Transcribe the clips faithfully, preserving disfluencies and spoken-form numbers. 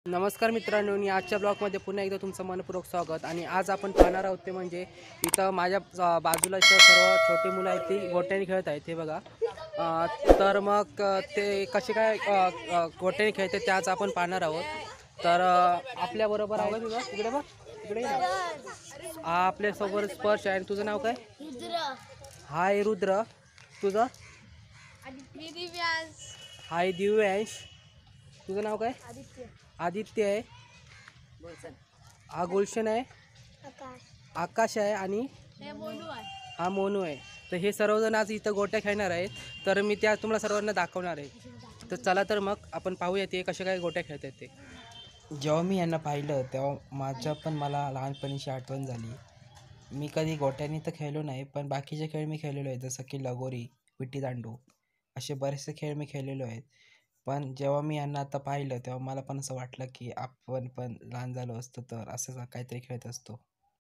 नमस्कार मित्रांनो, आणि आजच्या ब्लॉगमध्ये पुन्हा एकदा तुमचं मनपूर्वक स्वागत। आणि आज आपण पाहणार आहोत ते म्हणजे इथं माझ्या बाजूला इथं सर्व छोटी मुलं आहेत ती गोट्याने खेळत आहेत, हे बघा। तर मग ते कसे काय गोट्याने खेळतात ते आज आपण पाहणार आहोत। तर आपल्या बरोबर आहे तुझं तिकडे बघ, तिकडे आपल्या सोबत स्पर्श आहे। तुझं नाव काय? हाय रुद्र, तुझं? हाय दिव्यांश, तुझं नाव काय? आदित्य आहे। हा गुलशन आहे, आकाश आहे आणि हा मोनू आहे। तर हे सर्वजण आज इथं गोट्या खेळणार आहेत, तर मी त्या तुम्हाला सर्वांना दाखवणार आहे। तर चला तर मग आपण पाहूया ते कसे काय गोट्या खेळतात ते। जेव्हा मी यांना पाहिलं तेव्हा माझ्या पण मला लहानपणीची आठवण झाली। मी कधी गोट्याने तर खेळलो नाही, पण बाकीचे खेळ मी खेळलेलो आहे, जसं की लगोरी, विट्टीदांडू, असे बरेचसे खेळ मी खेळलेलो आहेत। पण जेव्हा मी यांना आता पाहिलं तेव्हा मला पण असं वाटलं की आपण पण लहान झालो असतो तर असं काहीतरी खेळत असतो।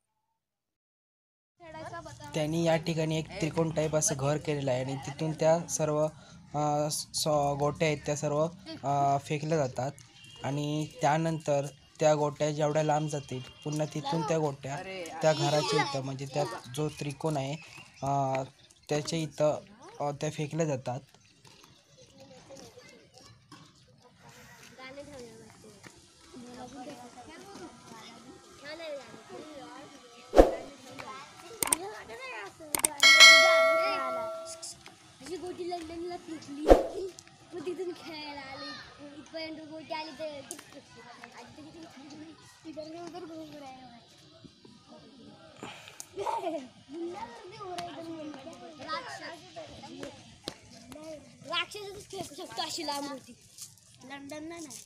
त्यांनी या ठिकाणी एक त्रिकोण टाईप असं घर केलेलं आहे आणि तिथून त्या सर्व गोट्या आहेत त्या सर्व फेकल्या जातात आणि त्यानंतर त्या गोट्या जेवढ्या लांब जातील पुन्हा तिथून त्या गोट्या त्या घराच्या इथं म्हणजे त्या जो त्रिकोण आहे त्याच्या इथं त्या फेकल्या जातात। अशी गोटी लंडनला फेकली, मग तिथून खेळायला आली, इथपर्यंत गोटी आली तर राक्षसच फेकू शकतो अशी लांब होती। लंडनला नाही,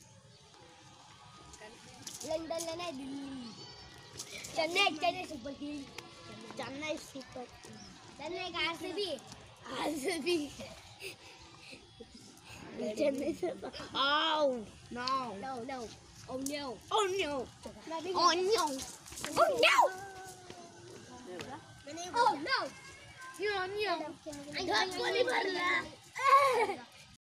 लंडनला नाही, Delhi, Chennai, Chennai super king, Chennai super, Chennai का RCB, RCB, Chennai super. Oh no, no, no, oh no, oh no, oh no, oh no, oh no, you know, you know, I got money भरला।